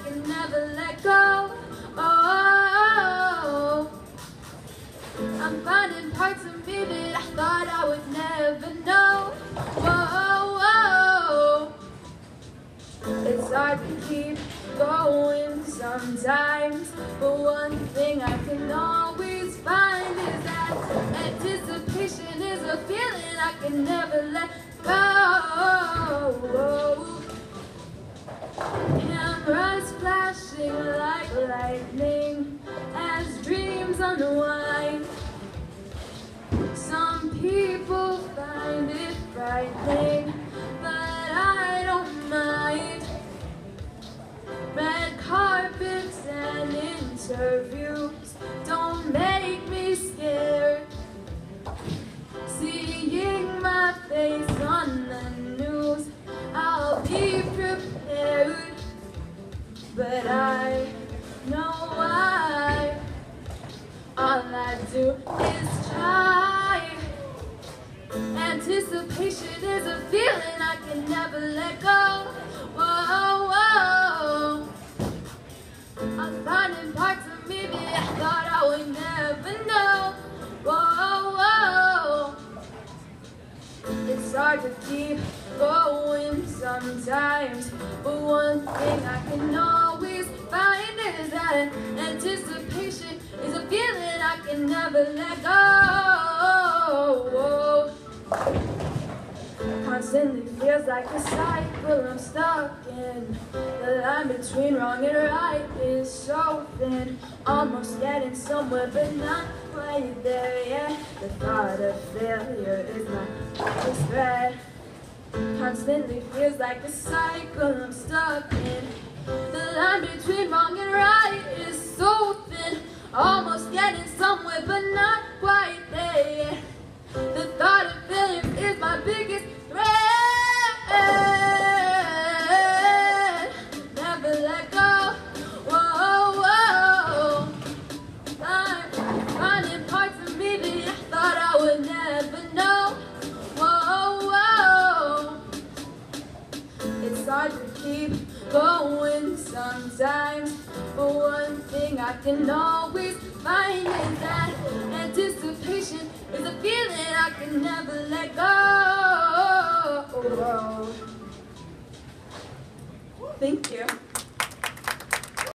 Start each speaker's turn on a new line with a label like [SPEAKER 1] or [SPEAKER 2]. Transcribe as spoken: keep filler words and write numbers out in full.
[SPEAKER 1] can never let go. Oh, I'm finding parts of me that I thought I would never know. Whoa, whoa. It's hard to keep going sometimes, but one thing I can always find is that anticipation is a feeling I can never let go. Cameras flashing like lightning as dreams unwind. Some people find it frightening, but I don't mind. Red carpets and interviews don't make me scared. Seeing my face on the news, I'll be prepared. But I know why. All I do is try. Anticipation is a feeling I can never let go. Whoa, whoa. I'm finding parts of me that I thought I would never know. Whoa, whoa. It's hard to keep going sometimes, but one thing I can always find is that anticipation is a feeling I can never let go. Constantly feels like a cycle I'm stuck in. The line between wrong and right is so thin. Almost getting somewhere, but not quite there yet. The thought of failure is my biggest threat. Constantly feels like a cycle I'm stuck in. The line between wrong and right is so thin. Almost getting somewhere, but not quite there yet. The thought of failure is my biggest threat. Never let go. Whoa, whoa. I'm finding parts of me that I thought I would never know. Whoa, whoa. It's hard to keep going sometimes, but one thing I can always find is that anticipation is a feeling I can never let go. Thank you.